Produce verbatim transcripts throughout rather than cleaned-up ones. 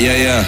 Yeah, yeah.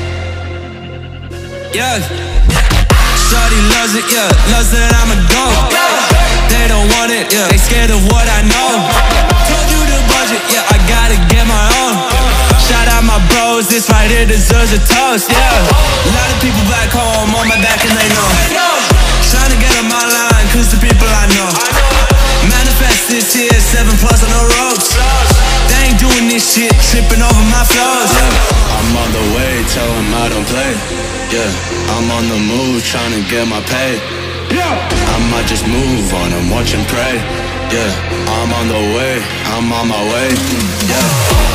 Yeah. Shorty loves it, yeah. Loves that I'm a goat. They don't want it, yeah. They scared of what I know. Told you the budget, yeah. I gotta get my own. Shout out my bros, this right here deserves a toast, yeah. A lot of people back home on my back and they know. Tryna get on my line, cause the people I know. Manifest this year, seven plus on the ropes. They ain't doing this shit, tripping over my flows. Yeah, I'm on the way, tell them I don't play. Yeah, I'm on the move, tryna get my pay. I might just move on and watch and pray. Yeah, I'm on the way, I'm on my way. Yeah.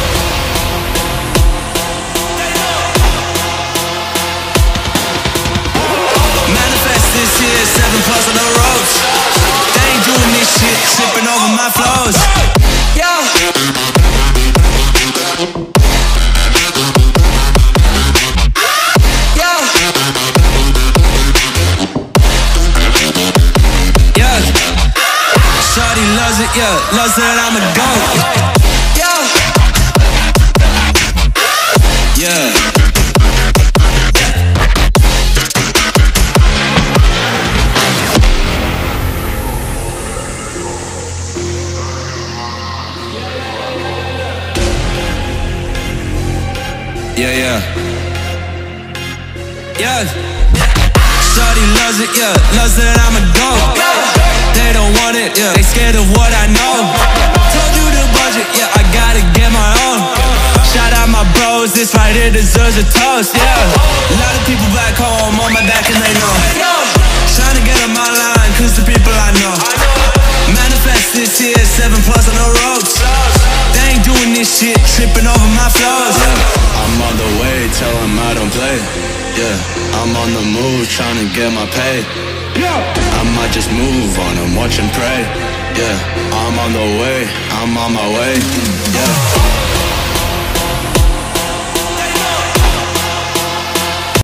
This year, seven plus on the ropes. They ain't doing this shit, tripping over my flows. Yeah. Yeah. Yeah. Shorty loves it, yeah. Loves that I'm a goat. Yeah. Yeah. Yeah, yeah. Yeah. Shorty loves it, yeah. Loves that I'm a goat. They don't want it, yeah. They scared of what I know. Told you the budget, yeah. I gotta get my own. Shout out my bros, this right here deserves a toast, yeah. A lot of people back home on my back and they know. Tryna get on my line, cause the people I know. Manifest this year, seven plus on the ropes. They ain't doing this shit, tripping over my flows. Yeah, I'm on the way, tell them I don't play. Yeah, I'm on the move, tryna get my pay. I might just move on and watch and pray. Yeah, I'm on the way, I'm on my way. Yeah.